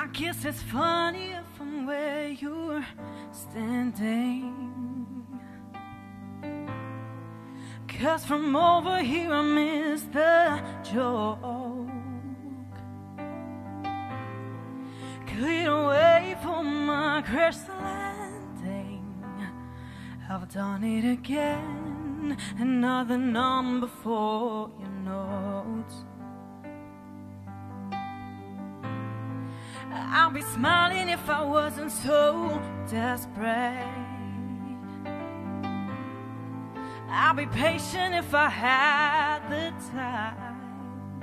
I guess it's funny from where you're standing, 'cause from over here I miss the joke. Clear away for my crash landing, I've done it again. Another number for your notes. I'd be smiling if I wasn't so desperate. I'd be patient if I had the time.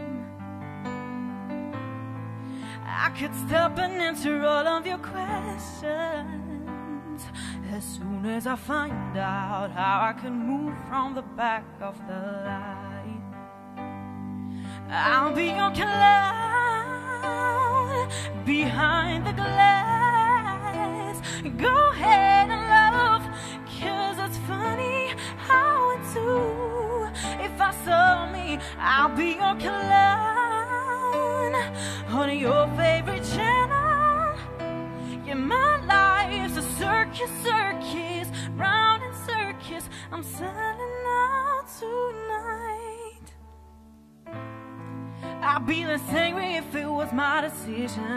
I could stop and answer all of your questions as soon as I find out how I can move from the back of the line. I'll be your clown behind the glass. Go ahead and love, 'cause it's funny how it's you. If I saw me, I'll be your clown on your favorite channel. Yeah, my life's a circus, circus, round in circus. I'm selling out tonight. I'd be less angry if it was my decision,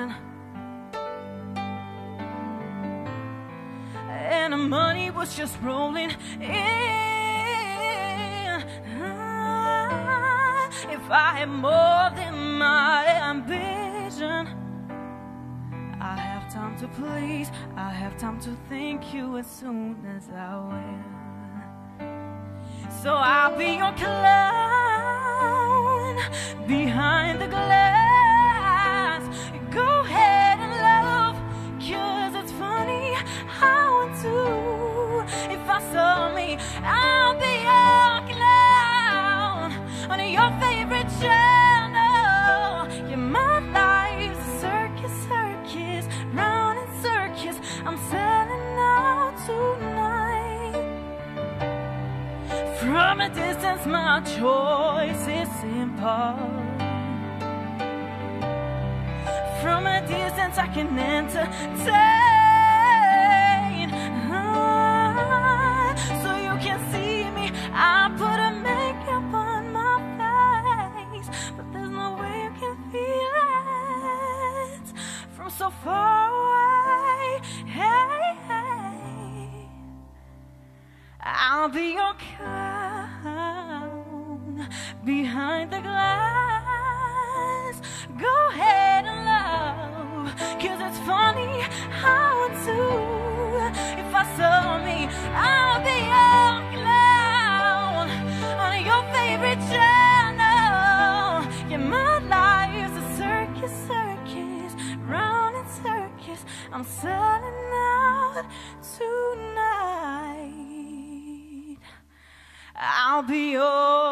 and the money was just rolling in. If I had more than my ambition, I have time to please, I have time to thank you as soon as I win. So I'll be your clown behind the glass. Go ahead and love, 'cause it's funny how it's you. If I saw me, I'll be your clown on your favorite channel. Yeah, my life's a circus, circus, round in circus. I'm selling out tonight. From a distance, my choice is simple. From a distance, I can entertain. So you can see me, I put a makeup on my face, but there's no way you can feel it from so far away. Hey, hey. I'll be your clown behind the glass. Go ahead and love, 'cause it's funny how it's you. If I saw me, I'll be your clown on your favorite channel. Yeah, my life's a circus, circus, round in circus. I'm selling out tonight. I'll be your